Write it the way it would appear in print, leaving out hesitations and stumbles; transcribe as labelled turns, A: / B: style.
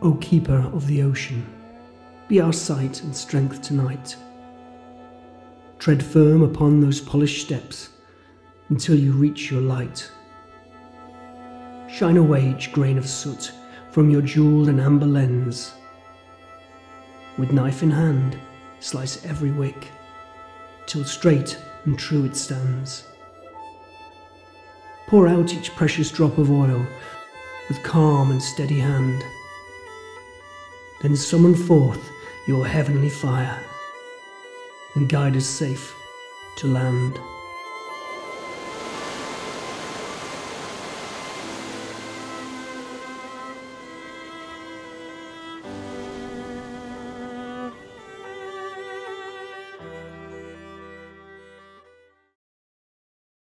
A: O keeper of the ocean, be our sight and strength tonight. Tread firm upon those polished steps until you reach your light. Shine away each grain of soot from your jeweled and amber lens. With knife in hand, slice every wick, till straight and true it stands. Pour out each precious drop of oil with calm and steady hand. Then summon forth your heavenly fire and guide us safe to land.